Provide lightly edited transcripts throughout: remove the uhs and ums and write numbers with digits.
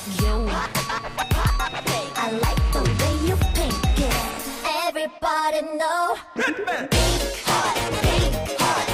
you. I like the way you pink it. Everybody know. Pink heart, pink heart.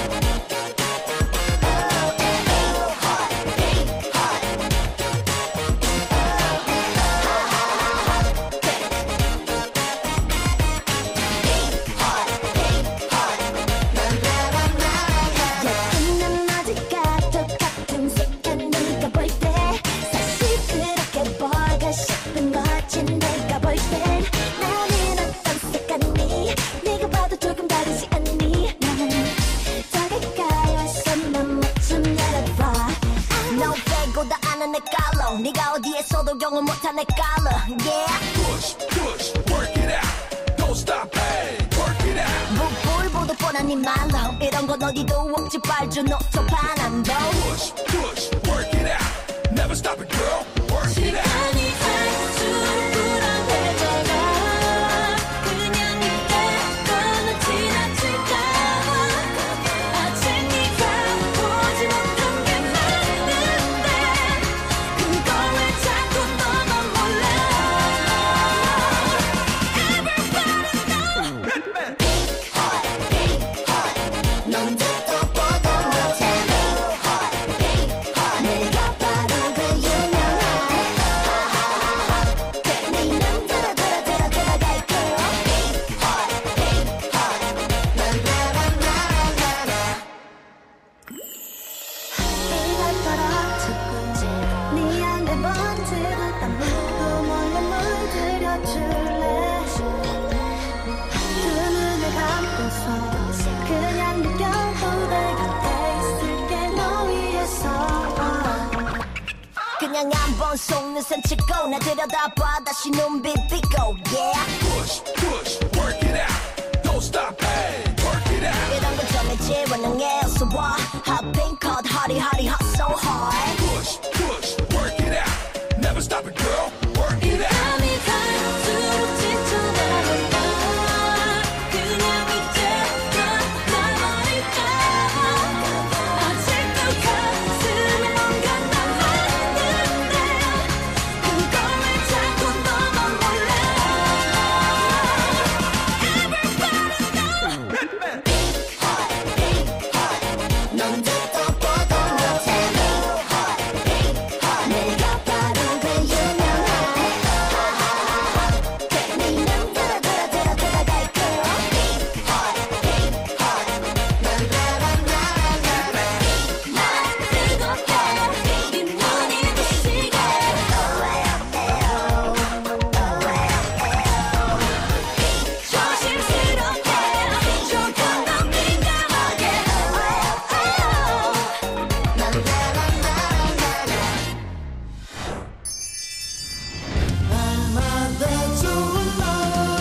네가 어디에서도 경험 못한 내 color, yeah. Push, push, work it out. Don't stop, hey, work it out. 불보듯 뻔한 네 말로 이런 건 어디도 없지 빨주 녹초 반환도. Push, push, work it out. Never stop it, girl. Work it out. 시간이 갈수록 불안해져가. 그냥 이대로는 지나칠까. 아직 네가 보지 못한 게 많은데 그걸 왜 자꾸 너만 몰라. Everybody know. Pink heart, pink heart. 넌 듣도 보도 못해. Blue heart, pink heart. 내가 바로 그 유명한 네 맘대로 들어갈 거야. Pink heart, pink heart. 나나나나나나. 이것처럼 자꾸 네 안에 번지고 땀 묻고 몰래 물들여줄래. 두 눈을 감고서 그냥 느껴도 내 곁에 있을게 너 위해서. 그냥 한번 속눈썹 치고 나 들여다봐 다시 눈빛 비고 yeah. Push, push, work it out. Don't stop, hey, work it out. 이런 건 정해지 원능해서 와 Hot pink hot hotty hotty hot so hard. Push, push, work it out. Never stop it, girl. Work it out. 밤이 갈수록 지쳐가는 나 그냥 이대로 놔버릴까. 아직도 가슴에 뭔가 남아있는데 그걸 왜 자꾸 너만 몰라. Everybody know. Pink heart, pink heart. 넌 듣도 보도 못해. Blue heart, pink heart. 내가 바로 그 유명한 네 맘대로 들어갈 거야. Pink heart, pink heart. 나나나나나나. 날 뜨겁게 네 눈이 부시게. 조심스럽게 조금 더 민감하게. 날마다 좋은 날.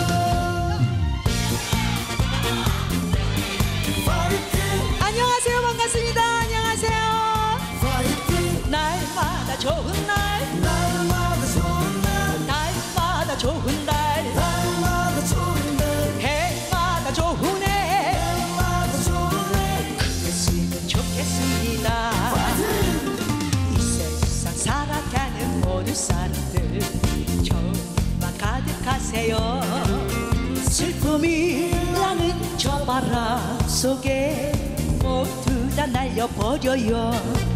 Fighting, 안녕하세요. 반갑습니다. 안녕하세요. fighting. 날마다 좋은 날, 날마다 좋은 날. 날마다 좋은 날, 날마다 좋은 날. 해마다 좋은 해. 날마다 좋은 해. 그랬으면 좋겠습니다. 이 세상 살아가는 모든 사람들 정말 가득하세요. 슬픔이라는 저 바람 속에 모두 다 날려버려요.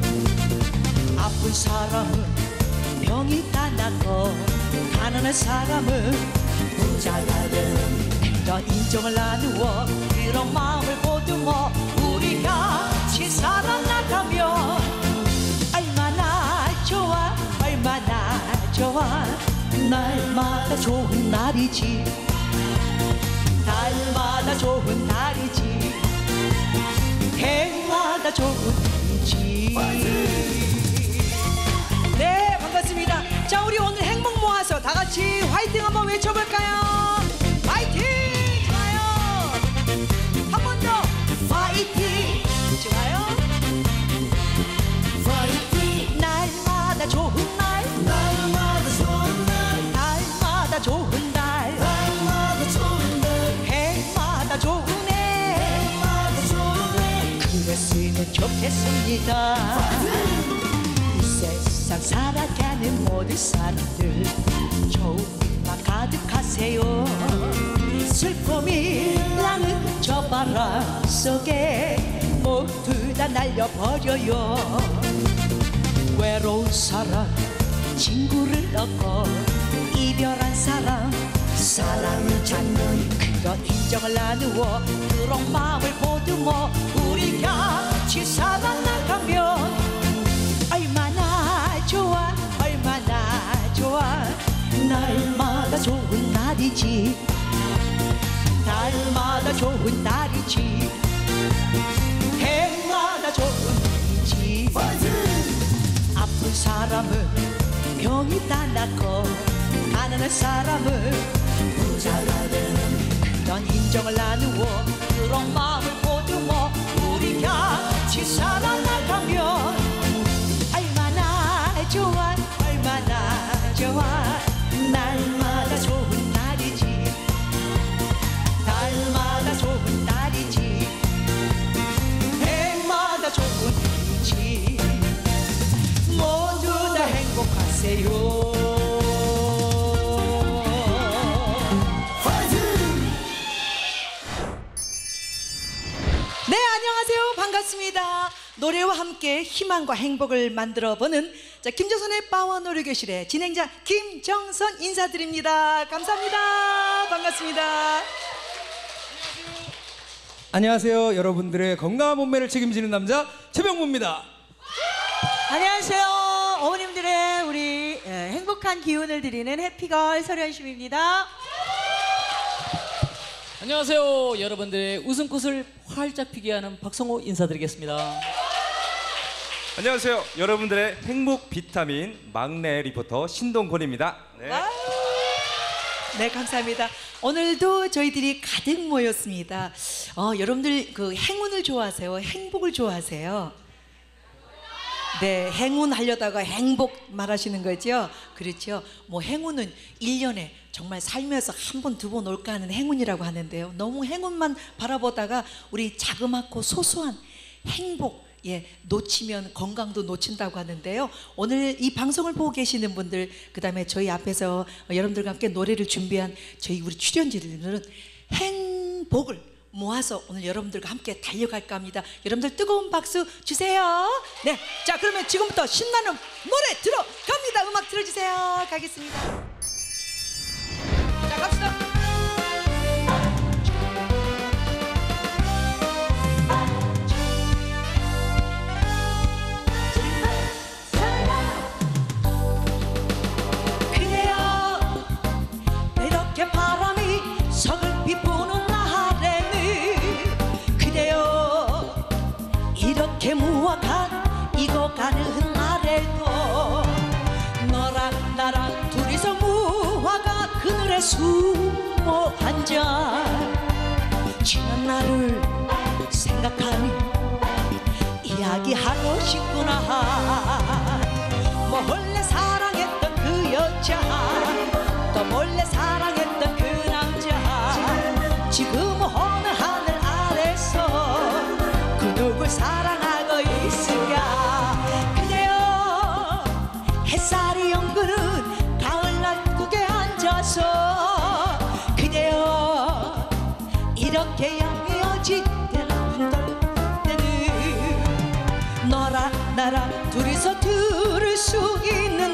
아픈 사람은 병이 다 낫고 가난한 사람은 부자가 되는 이런 인정을 나누어 그런 마음을 보듬어 우리 같이 살아나가면 얼마나 좋아 얼마나 좋아. 날마다 좋은 날이지 날마다 좋은 날이지 해마다 좋은 날이지. 네, 반갑습니다. 자, 우리 오늘 행복 모아서 다 같이 화이팅 한번 외쳐볼까요? 화이팅! 좋아요. 한 번 더 화이팅! 좋아요. Fighting, 날마다 좋은 날, 날마다 좋은 날. 날마다 좋은 날, 날마다 좋은 날. 해마다 좋은 해. 날마다 좋은 해. 그랬으면 좋겠습니다. 이 세상 살아가는 사랑하는 모든 사람들 좋음만 가득하세요. 슬픔이 나는 저 바람 속에 모두 다 날려버려요. 외로운 사람 친구를 얻고 이별한 사람 사랑을 찾는 그런 인정을 나누어 그런 마음을 보듬어 우리 같이 살아나가면 얼마나 좋아 얼마나 좋아. 날마다 좋은 날이지 날마다 좋은 날이지 해마다 좋은 날이지. 아픈 사람은 병이 다 낫고 가난한 사람은 부자가 되는 그런 인정을 나누어 그런 마음을 보듬어 우리 같이 살아나가면 얼마나 좋아 얼마나 좋아. 날마다 좋은 날이지 날마다 좋은 날이지 해마다 좋은 날이지. 모두 다 행복하세요. 네, 안녕하세요. 반갑습니다. 노래와 함께 희망과 행복을 만들어보는 김정선의 파워 노래교실의 진행자 김정선 인사드립니다. 감사합니다. 반갑습니다. 안녕하세요. 여러분들의 건강한 몸매를 책임지는 남자 최병무입니다. 안녕하세요. 어머님들의 우리 행복한 기운을 드리는 해피걸 설현심입니다. 안녕하세요. 여러분들의 웃음꽃을 활짝 피게 하는 박성호 인사드리겠습니다. 안녕하세요. 여러분들의 행복 비타민 막내 리포터 신동곤입니다. 네. 네, 감사합니다. 오늘도 저희들이 가득 모였습니다. 여러분들 그 행운을 좋아하세요? 행복을 좋아하세요? 네, 행운하려다가 행복 말하시는 거죠? 그렇죠. 뭐 행운은 1년에 정말 살면서 한 번, 두 번 올까 하는 행운이라고 하는데요. 너무 행운만 바라보다가 우리 자그맣고 소소한 행복 놓치면 건강도 놓친다고 하는데요. 오늘 이 방송을 보고 계시는 분들, 그 다음에 저희 앞에서 여러분들과 함께 노래를 준비한 저희 우리 출연진들은 행복을 모아서 오늘 여러분들과 함께 달려갈까 합니다. 여러분들 뜨거운 박수 주세요. 네, 자 그러면 지금부터 신나는 노래 들어갑니다. 음악 틀어주세요. 가겠습니다. 자 갑시다. 무화과 익어가는 날에도 너랑 나랑 둘이서 무화과 그늘에 숨어 앉아 지난 날을 생각하니 이야기하고 싶구나. 몰래 사랑했던 그 여자 또 몰래 사랑했던 그 남자 지금 어느 하늘 아래서 그 누굴 사랑하고 있을까. 그대여 햇살이 엉그는 가을날 국에 앉아서 그대여 이렇게 양해어질 때는 너랑 나랑 둘이서 들을 수 있는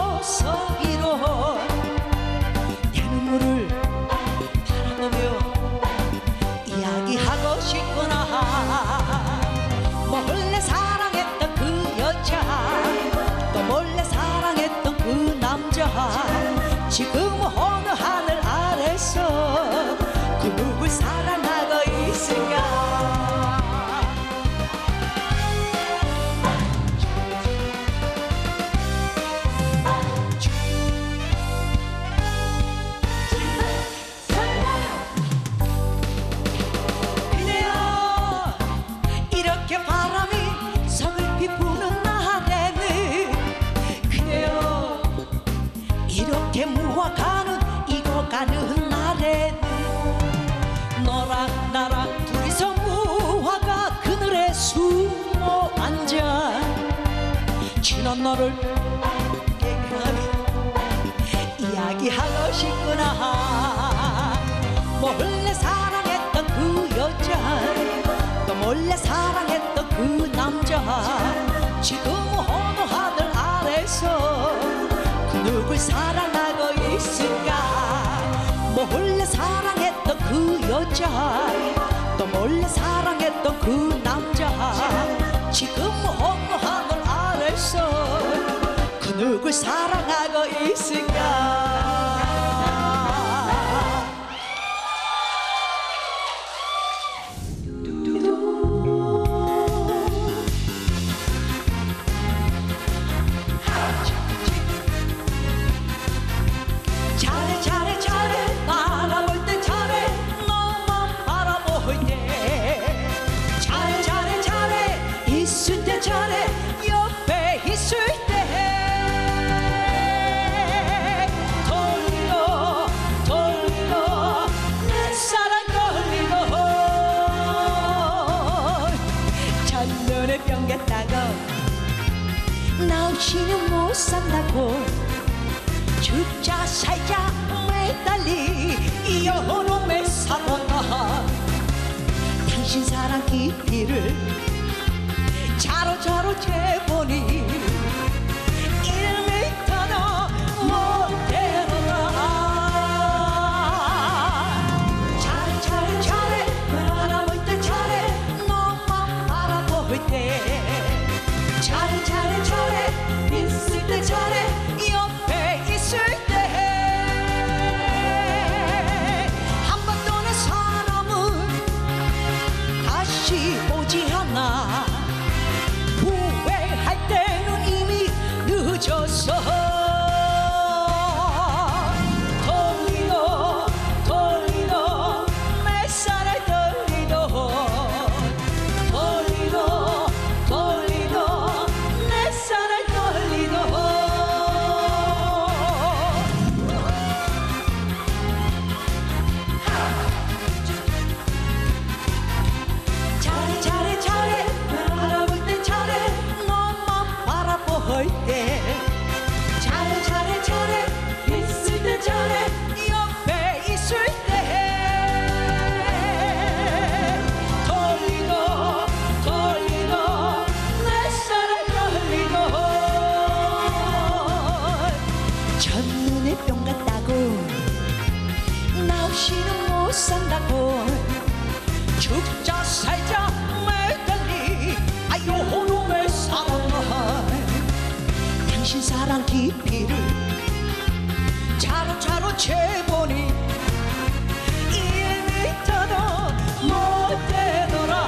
목소리로 내 눈물을 바라보며 이야기하고 싶구나. 몰래 사랑했던 그 여자 또 몰래 사랑했던 그 남자 지금 어느 하늘 아래서 그 누굴 사랑하고 있을까. 무화과는 익어가는 날에는 너랑 나랑 둘이서 무화과 그늘에 숨어 앉아 지난 날을 몰래 사랑했던 그 여자 또 몰래 사랑했던 그 남자 지금 어느 하늘 아래서 그 누굴 사랑하고 있을까 몰래 사랑했던 그 여자 또 몰래 사랑했던 그 남자 지금 어느 하늘 아래서 그 누굴 사랑하고 있을까 잘해 잘해 잘해 바라볼 때 잘해 너만 바라볼 때 잘해 잘해 잘해 있을 때 잘해 옆에 있을 때 돌리러 돌리러 내 사랑 돌리러 첫눈에 병 같다고 나 없이는 못 산다고 죽자 살자 매달리 여놈의 사랑아 당신 사랑 깊이를 자로자로 재보니 1m도 못 되더라 잘해 잘해 잘해 바라볼 때 잘해 너만 바라볼 때 잘해 잘해 잘해 있을 때 잘해 옆에 있을 때 한 번 떠난 사람은 다시 오지 않아 후회할 때는 이미 늦었어 돌리러 돌리러 내 사랑 돌리러 돌리러 돌리러 내 사랑 돌리러 잘해 잘해 잘해 바라볼 때 잘해 너만 바라볼 때 잘해 잘해 잘해 있을 때 잘해 옆에 있을 때 돌리러 돌리러 내 사랑 돌리러 첫눈에 뿅 같다고 나 없이는 못 산다고 죽자 살자 매달리 아요 놈의 사랑아 당신 사랑 깊이를 자로자로 재보니 1m도 못 되더라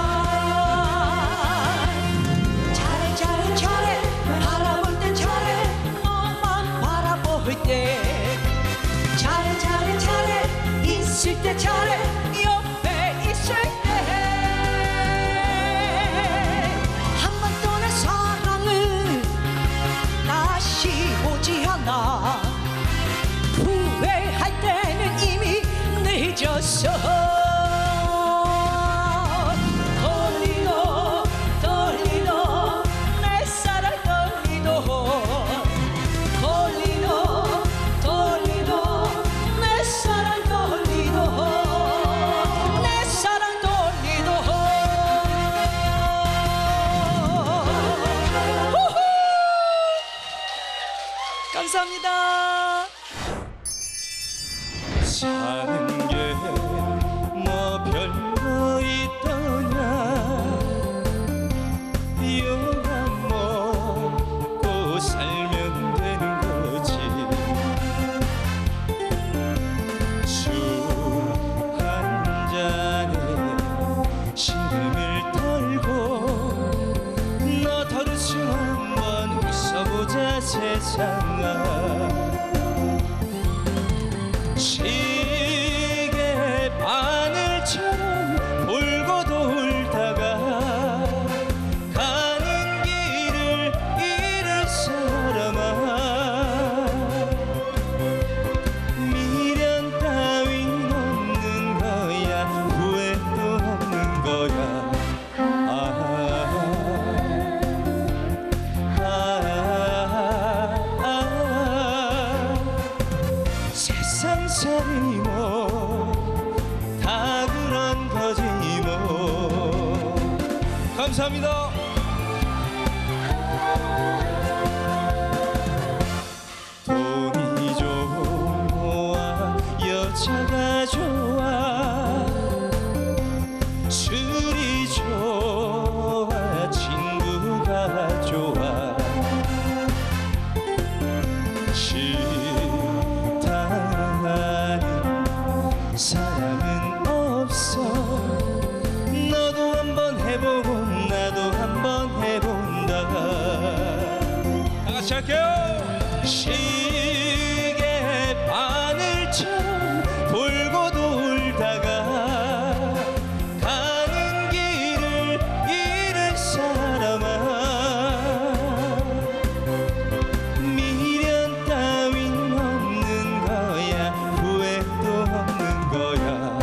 잘해 잘해 잘해 바라볼 때 잘해 너만 바라볼 때 잘해 잘해 잘해 있을 때 잘해 옆에 있을 때 한 번 떠난 사랑은 다시 오지 않아 후회할 때는 이미 늦었어 돌리러 돌리러 내 사랑 돌리러 돌리러 돌리러 내 사랑 돌리러 내 사랑 돌리러 후후! 감사합니다. 사는 게 뭐 별거 있더냐 이왕 먹고 살면 되는 거지 술 한 잔에 신음을 털고 너 덜수 한번 웃어보자 세상아 시계 바늘처럼 돌고 돌다가 가는 길을 잃을 사람아 미련 따윈 없는 거야 후회도 없는 거야 세상살이 뭐 감사합니다. 돈이 좋아 여자가 좋아 술이 좋아 친구가 좋아 싫다는 사람은 없어 너도 한번 해보고 나도 한번 해본다 다 같이 할게요. 시계 바늘처럼 돌고 돌다가 가는 길을 잃을 사람아 미련 따윈 없는 거야 후회도 없는 거야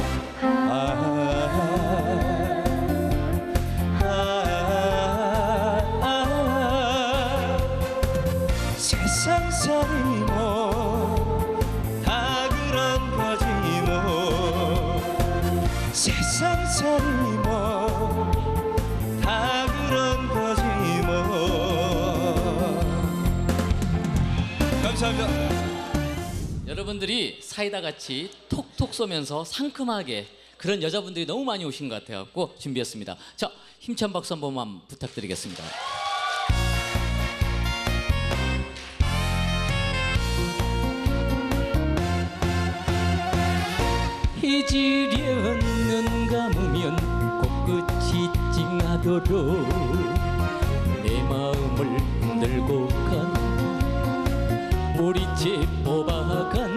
세상살이 뭐다 그런 거지 뭐 세상살이 뭐다 그런 거지 뭐 감사합니다. 여러분들이 사이다 같이 톡톡 쏘면서 상큼하게 그런 여자분들이 너무 많이 오신 것 같아갖고 준비했습니다. 자, 힘찬 박수 한 번만 부탁드리겠습니다. 잊으려 눈 감으면 코끝이 찡하도록 내 마음을 흔들고 간 머리채 뽑아간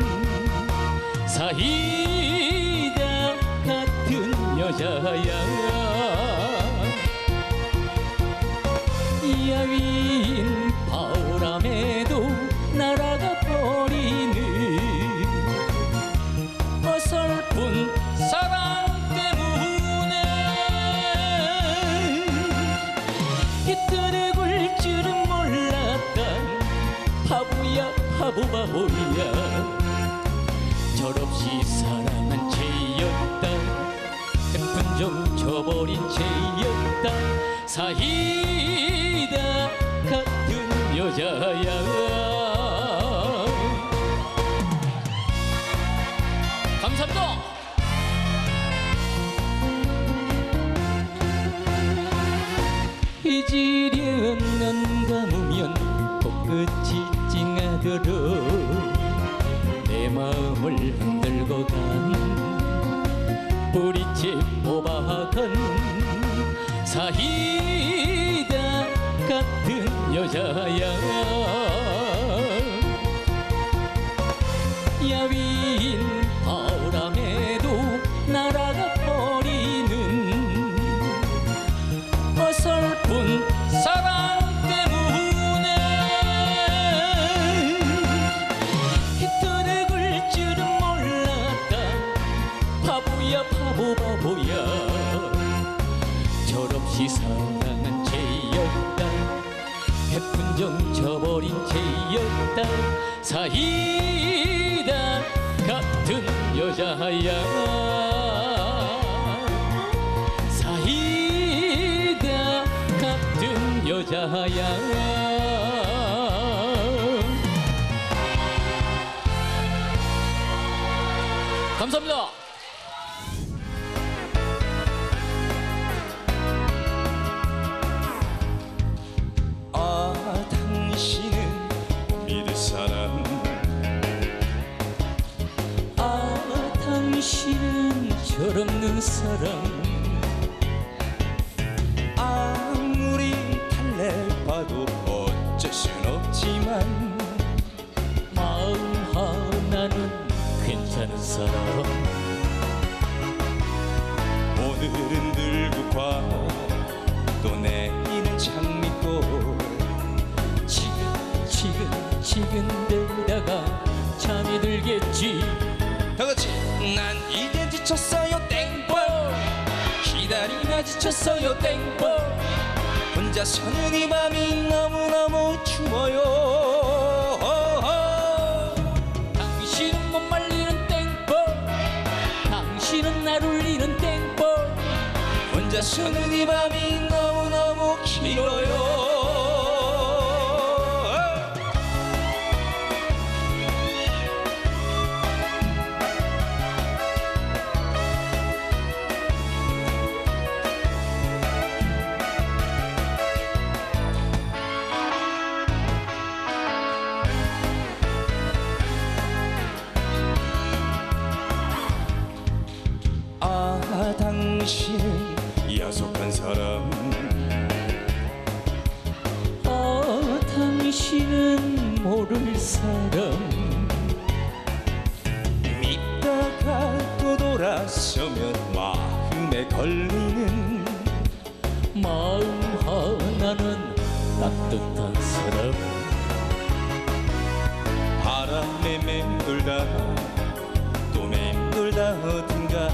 사이다 같은 여자야 야윈 바람에도 날아가 버리는 어설픈 사랑 때문에 휘뚜르굴 줄은 몰랐다 바보야 바보야 철없이 사랑한 채였다 예쁜 정 저버린 채였다 사이다 같은 여자야 감사합니다. 잊으려 눈 감으면 코끝이 찡하도록 내 마음을 흔들고 간 뿌리채 뽑아간 사이다 같은 여자야 야윈 바람에도 날아가 버리는 어설픈 사랑 때문에 휘뚜르굴 줄은 몰랐다 바보야 바보야 철없이 사랑한 채였다 예쁜 정 저버린 채였다 사이다 같은 여자야 사이다 같은 여자야 감사합니다. 당신은 믿을 사람 당신은 철없는 사람 아무리 달래봐도 어쩔 순 없지만 마음 하나는 괜찮은 사람 오늘은 들고 가 또 내일은 장미꽃 지근대다가 잠이 들겠지 다같이 난 이제 지쳤어요 땡볼 기다리나 지쳤어요 땡볼 혼자 서는 이 밤이 너무너무 추워요 당신은 못 말리는 땡볼 당신은 날 울리는 땡볼 혼자 서는 이 밤이 너무너무 길어요. 아, 당신은 야속한 사람. 아, 당신은 모를 사람. 믿다가 또 돌아서면 마음에 걸리는 마음 하나는 따뜻한 사람. 바람에 맴돌다 또 맴돌다 어딘가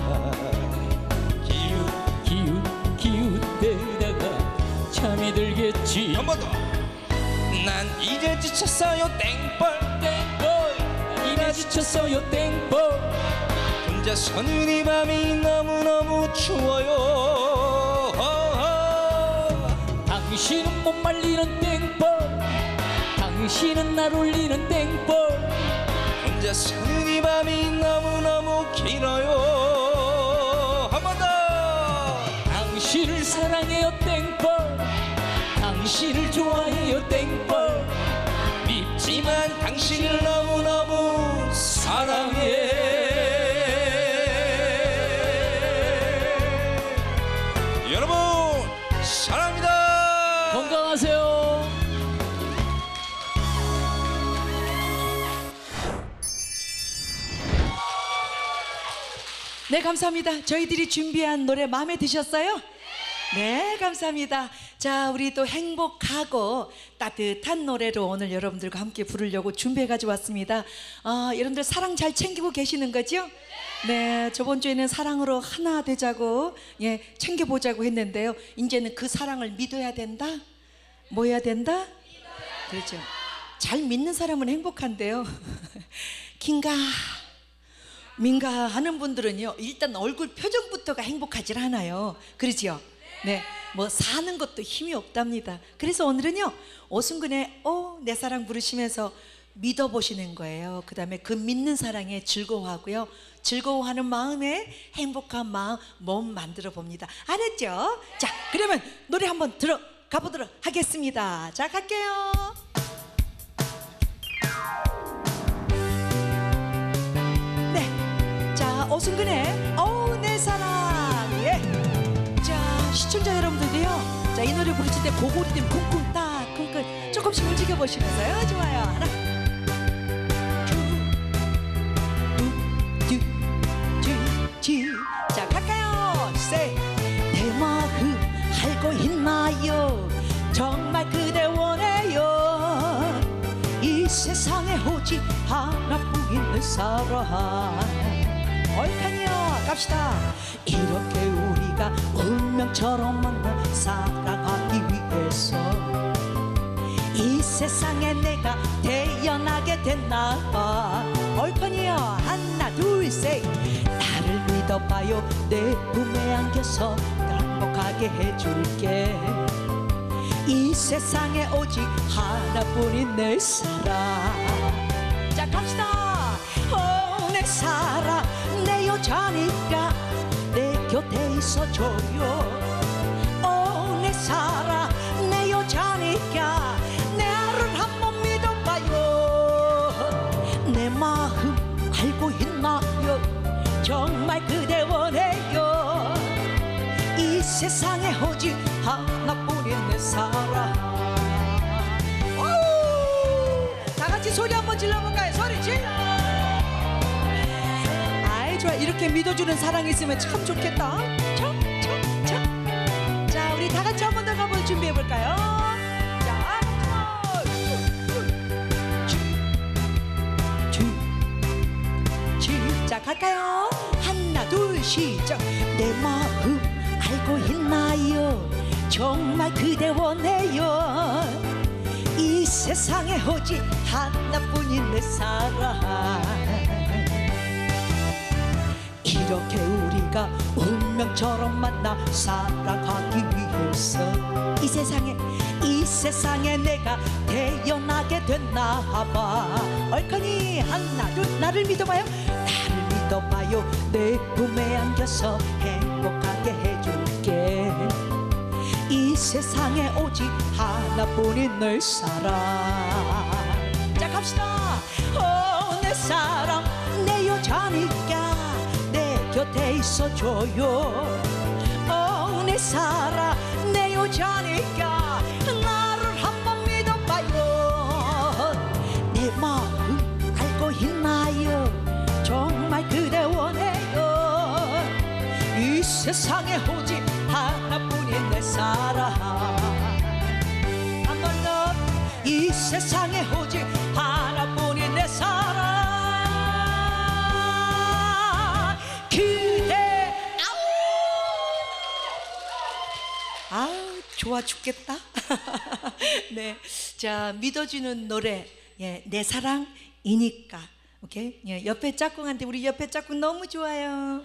기웃대다가 잠이 들겠지. 한 번 더. 난 이제 지쳤어요 땡벌. 이제 지쳤어요 땡벌. 혼자 서는 이 밤이 너무너무 추워요. 당신은 못 말리는 땡벌. 당신은 날 울리는 땡벌. 혼자 서는 이 밤이 너무너무 길어요. 한 번 더. 당신을 사랑해요 땡벌. 당신을 좋아해요 땡벌. 밉지만 당신을 너무너무 사랑해. 여러분 사랑합니다. 건강하세요. 네, 감사합니다. 저희들이 준비한 노래 마음에 드셨어요? 네, 감사합니다. 자, 우리 또 행복하고 따뜻한 노래로 오늘 여러분들과 함께 부르려고 준비해 가지고 왔습니다. 여러분들 사랑 잘 챙기고 계시는 거죠? 네, 저번 주에는 사랑으로 하나 되자고 챙겨보자고 했는데요. 이제는 그 사랑을 믿어야 된다? 뭐 해야 된다? 그렇죠. 잘 믿는 사람은 행복한데요. 긴가 민가 하는 분들은요, 일단 얼굴 표정부터가 행복하질 않아요. 그렇지요? 네, 뭐 사는 것도 힘이 없답니다. 그래서 오늘은요, 오승근의 내 사랑 부르시면서 믿어보시는 거예요. 그 다음에 그 믿는 사랑에 즐거워하고요, 즐거워하는 마음에 행복한 마음, 몸 만들어 봅니다. 알았죠? 자, 그러면 노래 한번 들어가 보도록 하겠습니다. 자, 갈게요. 오승근의 내 사랑. 예. 자, 시청자 여러분들도요, 자, 이 노래 부르실 때 고고리들 쿵쿵 딱 쿵쿵 조금씩 움직여 보시면서요. 좋아요. 하나 자, 갈까요? 내 마음 알고 있나요? 정말 그대 원해요. 이 세상에 오직 하나뿐인 내 사랑. 얼칸이요, 갑시다. 이렇게 우리가 운명처럼 만나 사랑하기 위해서 이 세상에 내가 태어나게 됐나 봐. 얼칸이요, 하나 둘 셋. 나를 믿어봐요. 내 품에 안겨서 날 행복하게 해줄게. 이 세상에 오직 하나뿐인 내 사랑. 자, 갑시다. 내 사랑, 내 여자니까 내 곁에 있어줘요. 내 사랑, 내 여자니까 나를 한번 믿어봐요. 내 마음 알고 있나요? 정말 그대 원해요. 이 세상에 오직 하나뿐인 내 사랑. 다 같이 소리 한번 질러볼까요? 소리 질러. 좋아, 이렇게 믿어주는 사랑이 있으면 참 좋겠다. 자, 우리 다 같이 한 번 더 가볼 준비해 볼까요? 자, 갈까요? 하나 둘 시작. 내 마음 알고 있나요? 정말 그대 원해요. 이 세상에 오직 하나뿐인 내 사랑. 이렇게 우리가 운명처럼 만나 사랑하기 위해서 이 이 세상에 내가 태어나게 됐나봐. 얼큰이 하나 둘 나를 믿어봐요. 나를 믿어봐요. 내 꿈에 안겨서 행복하게 해줄게. 이 세상에 오직 하나뿐인 널 사랑. 자 갑시다. 내 사랑 내 여자니까 내 곁에 있어줘요. 내 사랑 내 여자니까 나를 한번 믿어봐요. 내 마음 알고 있나요? 정말 그대 원해요. 이 세상에 오직 하나뿐인 내 사랑. 한 번 더. 이 세상에 오직 하나뿐인 내 사랑. 그대. 아우 좋아 죽겠다. 네, 자 믿어주는 노래, 예, 내 사랑이니까. 오케이. 예, 옆에 짝꿍한테 우리 옆에 짝꿍 너무 좋아요.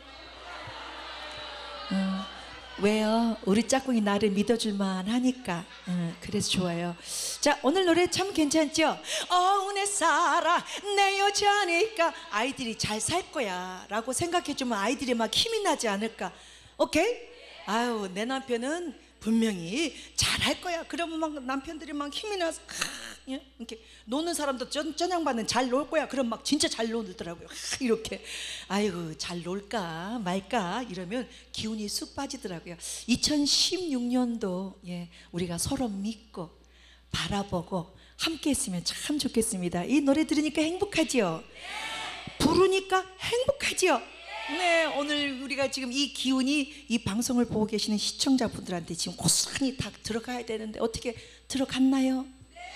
왜요? 우리 짝꿍이 나를 믿어줄만 하니까. 그래서 좋아요. 자 오늘 노래 참 괜찮죠? 내 사랑 내 여자니까 아이들이 잘 살 거야 라고 생각해주면 아이들이 막 힘이 나지 않을까. 오케이? 아유 내 남편은 분명히 잘할 거야. 그러면 막 남편들이 막 힘이 나서 이렇게 노는 사람도 쩌냥받는 잘 놀 거야. 그럼 막 진짜 잘 놀더라고요. 이렇게 아이고 잘 놀까 말까 이러면 기운이 쑥 빠지더라고요. 2016년도 예, 우리가 서로 믿고 바라보고 함께 했으면 참 좋겠습니다. 이 노래 들으니까 행복하지요? 부르니까 행복하지요? 네, 오늘 우리가 지금 이 기운이 이 방송을 보고 계시는 시청자분들한테 지금 고스란히 다 들어가야 되는데 어떻게 들어갔나요?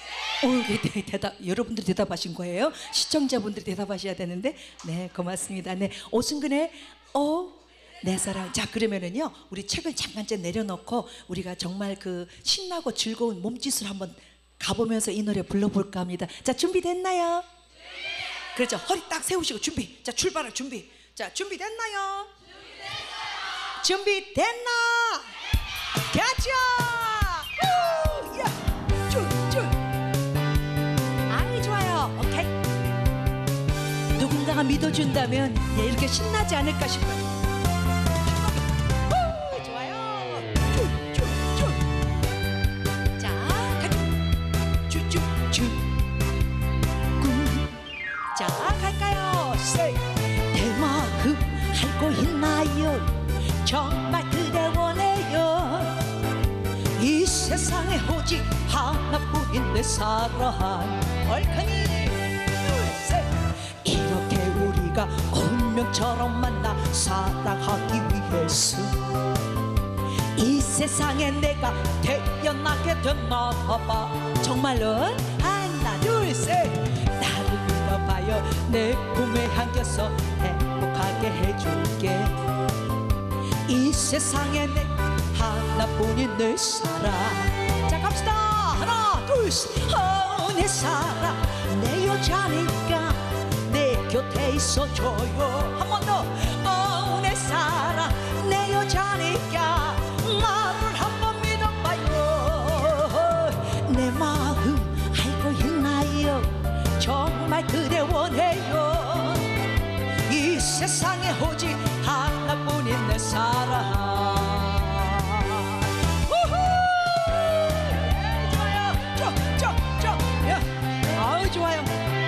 여러분들이 대답하신 거예요? 시청자분들이 대답하셔야 되는데. 네, 고맙습니다. 네, 오승근의 내 사랑. 자 그러면은요 우리 책을 잠깐 내려놓고 우리가 정말 그 신나고 즐거운 몸짓을 한번 가보면서 이 노래 불러볼까 합니다. 자 준비됐나요? 그렇죠. 허리 딱 세우시고 준비. 자 출발할 준비. 자 준비됐나요? 준비됐나? 가자! 야! 쭉! 아이 좋아요. 오케이. 누군가가 믿어준다면 예, 이렇게 신나지 않을까 싶어요. 좋아요. 쭉! 자 가자. 쭉! 자 갈까요? 내 마음 알고 있나요? 정말 그대 원해요. 이 세상에 오직 하나뿐인 내 사랑. 얼큰이 둘셋. 이렇게 우리가 운명처럼 만나 사랑하기 위해서 이 세상에 내가 태어나게 됐나봐. 정말로 하나 둘셋. 나를 믿어봐요. 내 꿈에 안겨서 행복하게 해줄게. 이 세상에 내 하나뿐인 내 사랑. 자 갑시다. 하나 둘셋. 내 사랑 내 여자니까 내 곁에 있어줘요. 한 번 더. 내 사랑 내 여자니까 나를 한번 믿어봐요. 내 마음 알고 있나요? 정말 그대 원해요. 이 세상에 오직 하나뿐인 내 사랑. 아우 좋아요.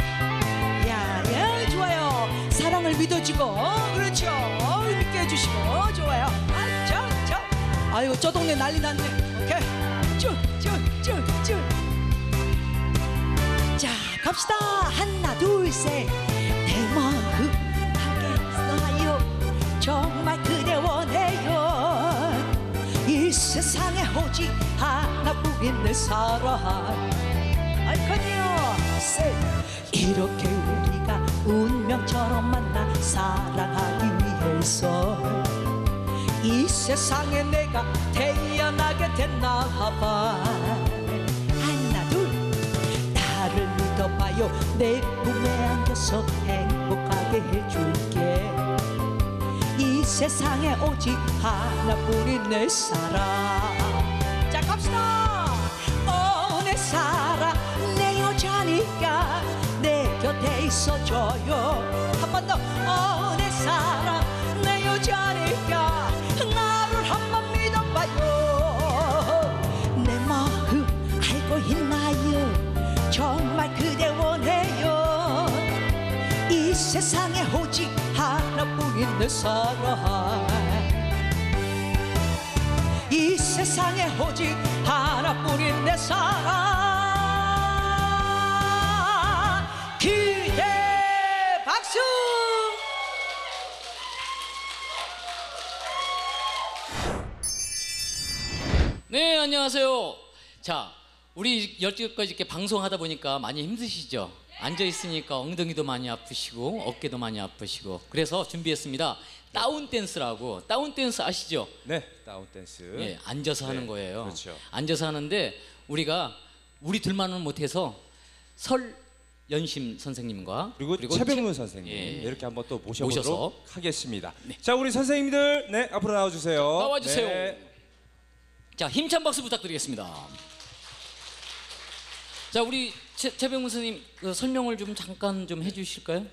야 좋아요. 사랑을 믿어주고 그렇죠. 믿게 해주시고 좋아요. 아유 저 동네 난리 났네. 오케이 쭉. 자 갑시다. 하나 둘셋. 내 마음 알겠어요. 정말 그대 원해요. 이 세상에 오직 하나뿐인 내 사랑. 알거든요. 이렇게 우리가 운명처럼 만나 사랑하기 위해서 이 세상에 내가 태어나게 됐나봐. 하나 둘. 나를 믿어봐요. 내 꿈에 안겨서 행복하게 해줄게. 이 세상에 오직 하나뿐인 내 사랑. 자 갑시다. 있어줘요. 한 번 더. 내 사랑 내 여자니까 나를 한번 믿어봐요. 내 마음 알고 있나요? 정말 그대 원해요. 이 세상에 오직 하나뿐인 내 사랑. 이 세상에 오직 하나뿐인 내 사랑. 기대 박수. 네, 안녕하세요. 자, 우리 여태까지 이렇게 방송하다 보니까 많이 힘드시죠? 앉아 있으니까 엉덩이도 많이 아프시고 어깨도 많이 아프시고, 그래서 준비했습니다. 다운 댄스라고. 다운 댄스 아시죠? 네, 다운 댄스. 예, 앉아서 하는 네, 거예요. 그렇죠. 앉아서 하는데 우리가 우리 둘만은 못해서 설연심 선생님과 그리고 최병문 최- 선생님 예. 이렇게 한번 또 모셔보도록 모셔서. 하겠습니다. 자, 우리 선생님들, 네, 앞으로 나와주세요. 나와주세요. 네. 자, 힘찬 박수 부탁드리겠습니다. 자, 우리 최병문 선생님 그 설명을 좀 잠깐 좀 해주실까요?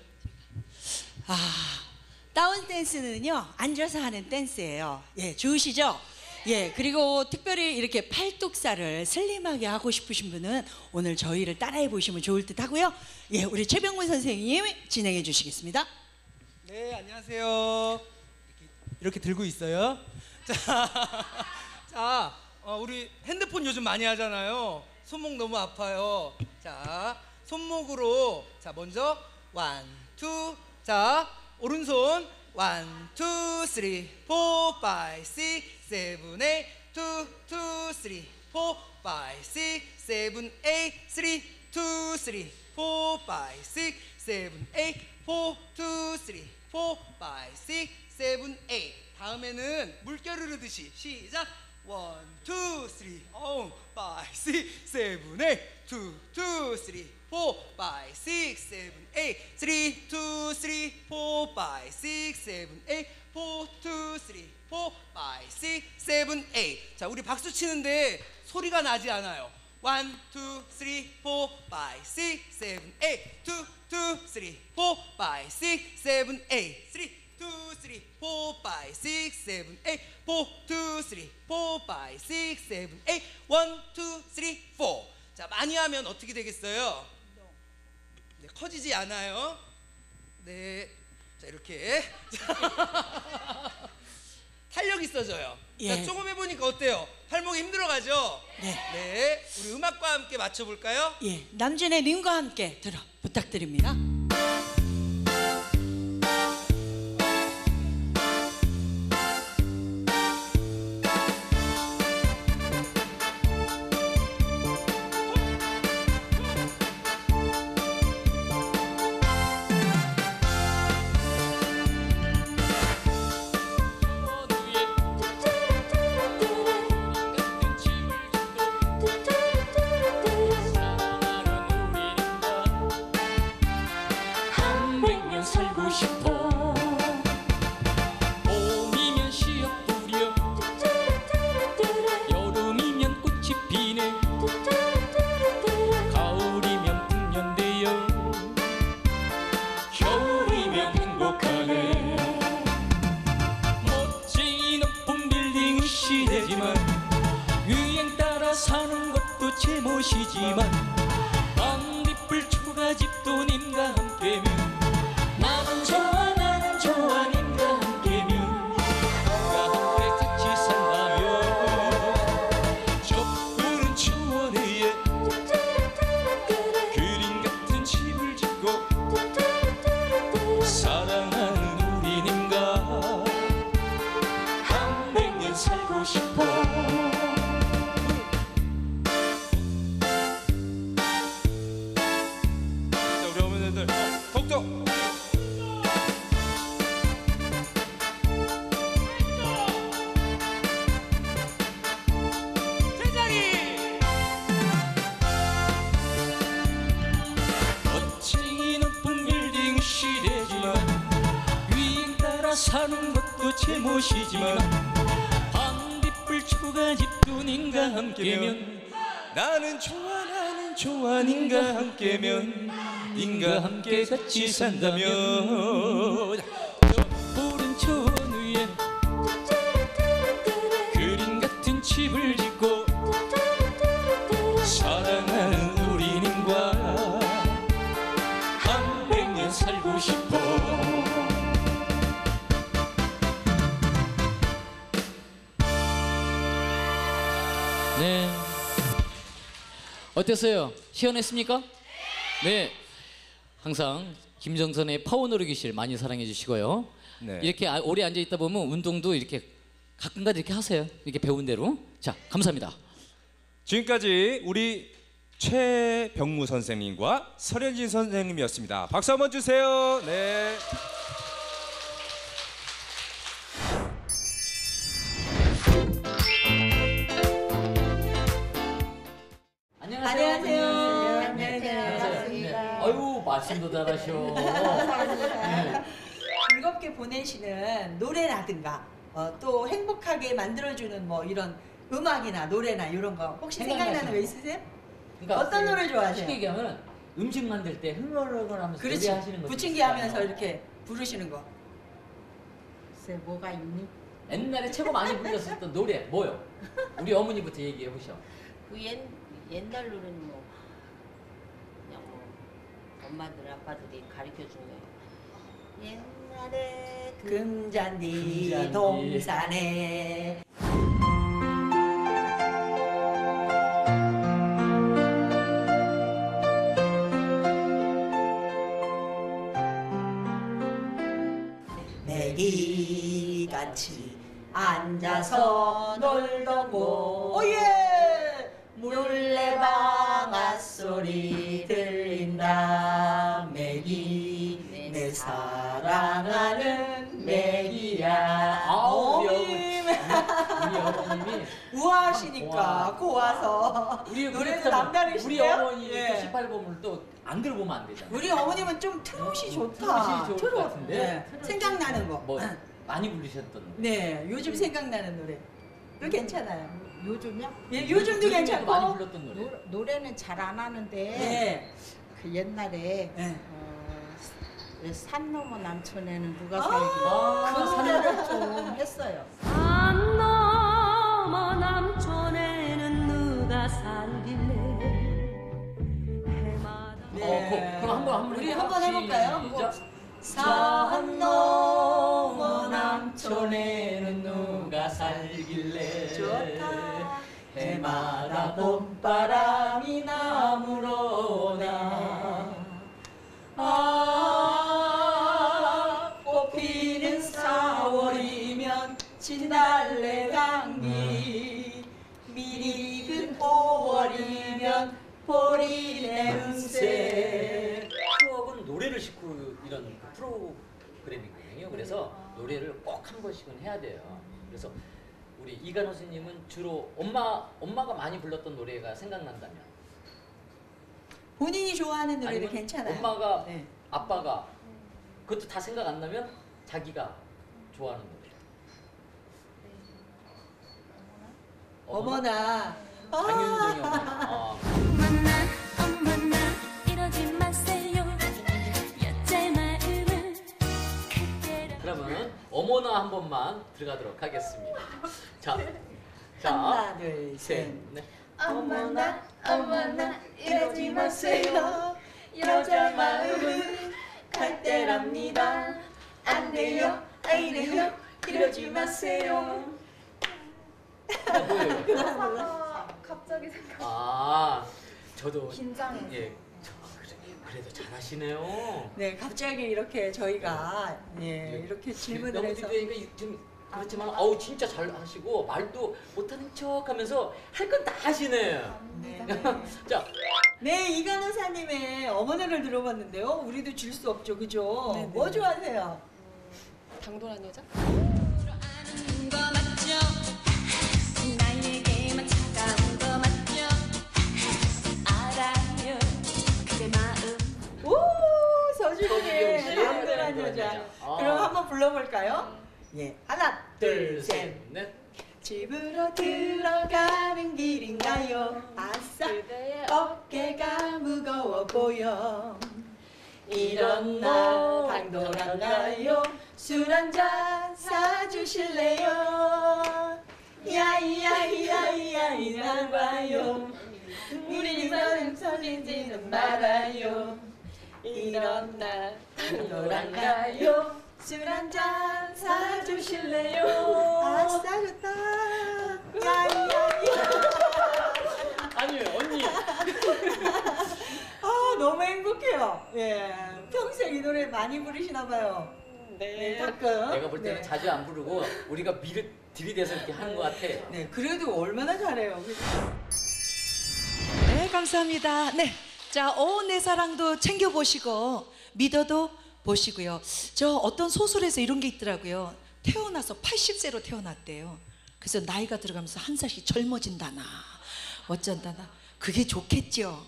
다운 댄스는요, 앉아서 하는 댄스예요. 예, 좋으시죠? 예, 그리고 특별히 이렇게 팔뚝살을 슬림하게 하고 싶으신 분은 오늘 저희를 따라해 보시면 좋을 듯 하고요. 예, 우리 최병문 선생님 진행해 주시겠습니다. 네, 안녕하세요. 이렇게 들고 있어요. 자, 우리 핸드폰 요즘 많이 하잖아요. 손목 너무 아파요. 자, 손목으로 자 먼저 1, 2, 자 오른손 1, 2, 3, 4, 5, 6, 7, 8, 2, 2, 3, 4, 5, 6, 7, 8, 3, 2, 3, 4, 5, 6, 7, 8, 4, 2, 3, 4, 5, 6, 7, 8. 다음에는 물결 흐르듯이 시작. 1, 2, 3, 5, 6, 7, 8, 2, 2, 3, 4, 5, 6, 7, 8, 3, 2, 3, 4, 5, 6, 7, 8, 4, 2, 3, 4, 5, 6, 7, 8. 자, 우리 박수 치는데 소리가 나지 않아요. 1, 2, 3, 4, 5, 6, 7, 8, 2, 2, 3, 4, 5, 6, 7, 8, 3, 2, 3, 4, 5, 6, 7, 8, 4, 2, 3, 4, 5, 6, 7, 8, 1, 2, 3, 4. 자, 많이 하면 어떻게 되겠어요? 네, 커지지 않아요. 네, 자 이렇게 탄력 있어져요. 예. 자, 조금 해보니까 어때요? 팔목이 힘들어가죠? 네. 네, 우리 음악과 함께 맞춰볼까요? 예, 남진의 님과 함께 들어 부탁드립니다. 살고 싶어. 봄이면 씨앗 뿌려, 여름이면 꽃이 피네, 가을이면 풍년되어, 겨울이면 행복하네. 멋진 높은 빌딩 시대지만 유행 따라 사는 것도 제멋이지만 반딧불 초가집도 님과 함께면 나는 좋아 님과 함께면, 님과 함께 같이 산다면 저 푸른 초원에 그림 같은 집을 짓고 사랑하는 우리 님과 100년 살고 싶어. 자, 우리 어머니들 독도. 멋진 높은 빌딩 시대지만 유행 따라 사는 것도 제멋이지만 반딧불 초가집도 님과 함께면 나는 좋아 좋아 님과 함께면 님과 함께 같이 산다면 저 푸른 초원 위에 그림 같은 집을 짓고 사랑하는 우리 님과 한 100년 살고 싶어. 네. 어땠어요? 시원했습니까? 네. 항상 김정선의 파워 놀이기실 많이 사랑해 주시고요. 네. 이렇게 오래 앉아 있다 보면 운동도 이렇게 가끔가다 이렇게 하세요. 이렇게 배운 대로. 자, 감사합니다. 지금까지 우리 최병무 선생님과 설현진 선생님이었습니다. 박수 한번 주세요. 네. 안녕하세요. 안녕하세요. 네. 아유, 말씀도 잘하셔. 네. 즐겁게 보내시는 노래라든가 또 행복하게 만들어주는 뭐 이런 음악이나 노래나 이런 거 혹시 생각나는 거 있으세요? 그러니까 어떤 노래 좋아하세요? 쉽게 얘기하면 음식 만들 때 흥얼흥얼 하면서 그렇지. 노래하시는 거 부침개 하면서 이렇게 부르시는 거. 글쎄 뭐가 있니? 옛날에 최고 많이 불렀었던 노래 뭐요? 우리 어머니부터 얘기해 보셔. 그 옛날 노래는 뭐 그냥 뭐 엄마들 아빠들이 가르쳐 준 거. 옛날에 금잔디 금잔디. 동산에 매기같이 앉아서 놀던 곳 오예 물레방아 소리 들린다 매기 내 사랑하는 매기야 아우, 우리 어머님 우리 어머님이 우아하시니까 고와서 우리 노래도 우리 남다르시네요. 어머니 예. 또 18번을 또 안 들어보면 안 되잖아. 우리 어머님은 좀 트롯이 좋다. 트롯이 좋을 것 같은데. 네. 생각나는 거. 뭐 많이 부르셨던 노래. 네, 요즘 생각나는 노래. 그 괜찮아요. 요즘요? 예, 요즘도 많이 괜찮고. 불렀던 노래. 노래는 잘 안 하는데 네. 그 옛날에 네. 산 넘어 남촌에는 누가 아, 살길래 그 산 노래를 좀 했어요. 산 넘어 남촌에는 누가 살길래 해마다 그럼 한번 우리 한번 해볼까요? 시작. 산 넘어 남촌에는 누가 살길래 좋다. 해마다 봄바람이 나물어나 꽃피는 4월이면 진달래 감기 미리 근 5월이면 보리 냄새 수업은 노래를 싣고 이런 프로그램이거든요. 그래서 노래를 꼭 한 번씩은 해야 돼요. 그래서 우리 이간호 스님은 주로 엄마가 많이 불렀던 노래가 생각난다면 본인이 좋아하는 노래도 아니면 괜찮아요. 엄마가 네. 아빠가 그것도 다 생각 안 나면 자기가 좋아하는 노래. 어머나 장윤정이 어머나. 어머나 이러지 마세요 여자의 마음은 그대로 그러면 어머나 한 번만 들어가도록 하겠습니다. 자, 하나 둘 셋, 셋. 넷. 어머나 어머나 이러지 마세요 여자 마음은 갈대랍니다 안 돼요 이래요 이러지 마세요 뭐예요? 갑자기 생각 아, 저도 긴장해 예, 그래도 잘하시네요. 네 갑자기 이렇게 저희가 예 이렇게 질문을 해서 명디도 좀 그렇지만 어우 진짜 잘하시고 말도 못하는 척하면서 할 건 다 하시네요. 네. 자, 네 이간호사님의 어머니를 들어봤는데요 우리도 질 수 없죠 그죠? 뭐 좋아하세요? 당돌한 여자? 거 맞죠? 나에게만 차가운 거 맞죠? 알아요 그대 마음 오 서주경의 서주경 씨의 당돌한 당돌한 여자 여자. 아. 그럼 한번 불러볼까요? 예 하나 둘, 둘셋 셋, 넷. 집으로 들어가는 길인가요? 아싸 어깨가 무거워 보여. 이런 날 당돌한가요? 술 한잔 사주실래요? 야이야이야이야 이날 봐요. 우리 이사는 설리지는 말아요. 이런 날 당돌한가요? 술 한잔 사주실래요? 아싸 좋다. 야이야이야. 아니 언니. 아 너무 행복해요. 예, 평생 이 노래 많이 부르시나 봐요. 네, 가끔. 내가 볼 때는 네. 자주 안 부르고 우리가 들이대서 이렇게 하는 것 같아. 네, 그래도 얼마나 잘해요. 네, 감사합니다. 네, 자, 내 사랑도 챙겨보시고 믿어도 보시고요. 저 어떤 소설에서 이런 게 있더라고요. 태어나서 80세로 태어났대요. 그래서 나이가 들어가면서 한 살씩 젊어진다나 어쩐다나. 그게 좋겠죠.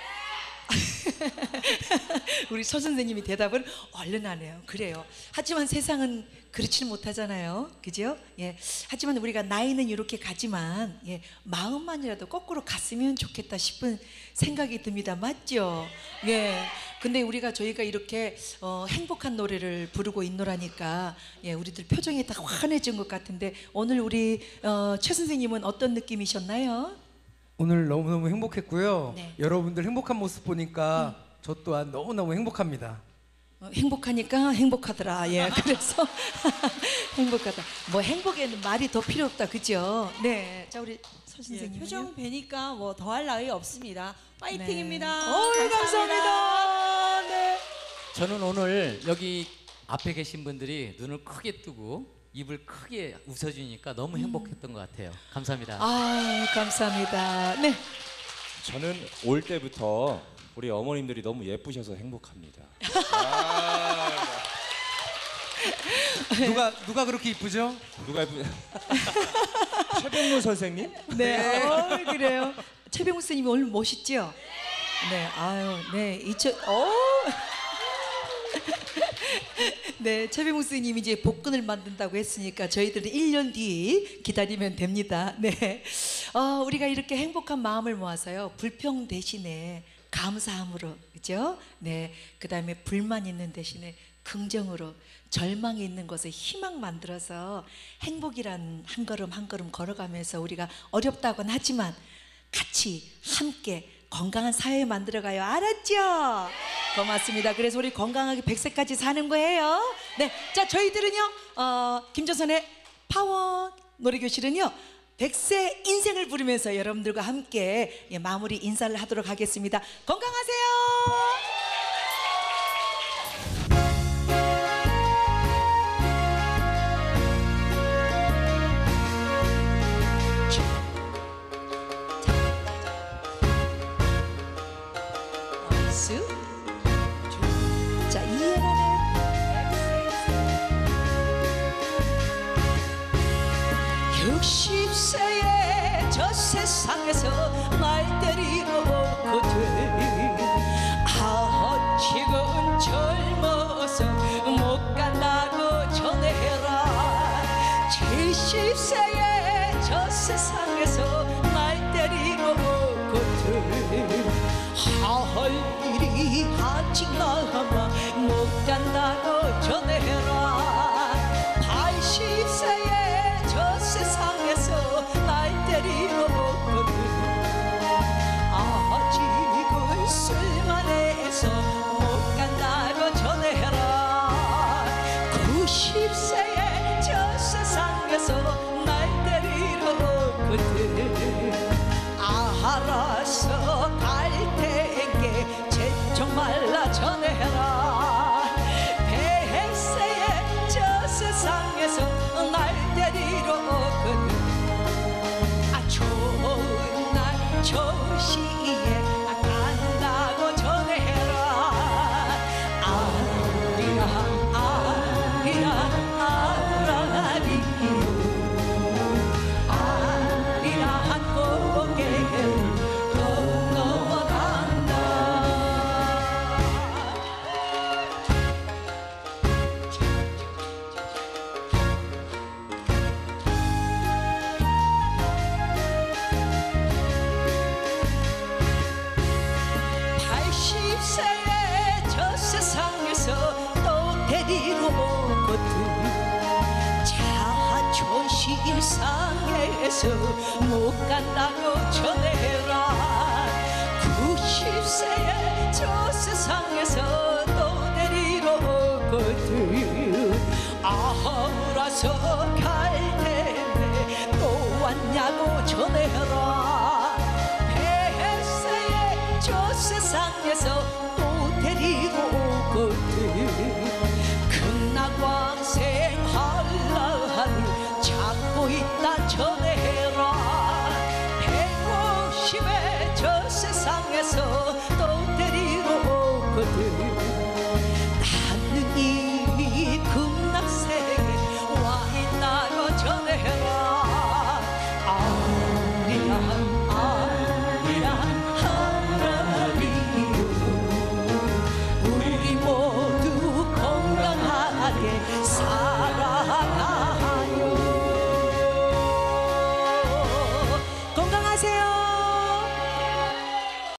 우리 서 선생님이 대답을 얼른 하네요. 그래요. 하지만 세상은 그렇지 못하잖아요. 그죠? 예. 하지만 우리가 나이는 이렇게 가지만 예, 마음만이라도 거꾸로 갔으면 좋겠다 싶은 생각이 듭니다. 맞죠? 예. 근데 저희가 이렇게 행복한 노래를 부르고 있노라니까 예, 우리들 표정이 다 환해진 것 같은데 오늘 우리 최 선생님은 어떤 느낌이셨나요? 오늘 너무너무 행복했고요. 네. 여러분들 행복한 모습 보니까 저 또한 너무너무 행복합니다. 행복하니까 행복하더라. 예, 그래서 행복하다. 뭐 행복에는 말이 더 필요 없다, 그죠? 네, 자 우리 서 선생님. 표정 뵈니까 뭐 더할 나위 없습니다. 파이팅입니다. 네. 감사합니다. 네. 저는 오늘 여기 앞에 계신 분들이 눈을 크게 뜨고 입을 크게 웃어주니까 너무 행복했던 것 같아요. 감사합니다. 아, 감사합니다. 네. 저는 올 때부터 우리 어머님들이 너무 예쁘셔서 행복합니다. 누가 그렇게 이쁘죠? 누가 예쁘? 최병문 선생님? 네, 그래요. 최병우 선생님이 오늘 멋있죠? 네, 아유, 네, 네, 최병우 선생님이 이제 복근을 만든다고 했으니까 저희들은 1년 뒤 기다리면 됩니다. 네, 우리가 이렇게 행복한 마음을 모아서요, 불평 대신에 감사함으로, 그죠? 네, 그 다음에 불만 있는 대신에 긍정으로, 절망이 있는 것을 희망 만들어서 행복이란 한 걸음 한 걸음 걸어가면서 우리가 어렵다고는 하지만 같이 함께 건강한 사회 만들어가요. 알았죠? 고맙습니다. 그래서 우리 건강하게 100세까지 사는 거예요. 네, 자 저희들은요 김조선의 파워 노래교실은요 100세 인생을 부르면서 여러분들과 함께 마무리 인사를 하도록 하겠습니다. 건강하세요. 자, 이해라는 60세의 저 세상에서 날 데리러 오거든. 지금 젊어서 못 간다고 전해라. 70세의 저 세상에서 날 데리러 오거든. 할 일이 아직 남아 못 간다고 전해라. 80세의 저 세상에서 날 데리러 오거든. 아직은 쓸만해서 못 간다고 전해라. 90세의 저 세상에서 날 데리러 오거든. 알아서 갈 테게 제쪽 말라 전해라. 100세의 저 세상에서 날 데리러 오거든. 좋은 날 좋시에 간다고 전해라. 아리라 아리라 세상에서 못 간다고 전해라 90세에 저 세상에서 또 데리러 오거든 아우라서 갈 때에 또 왔냐고 전해라 100세에 저 세상에서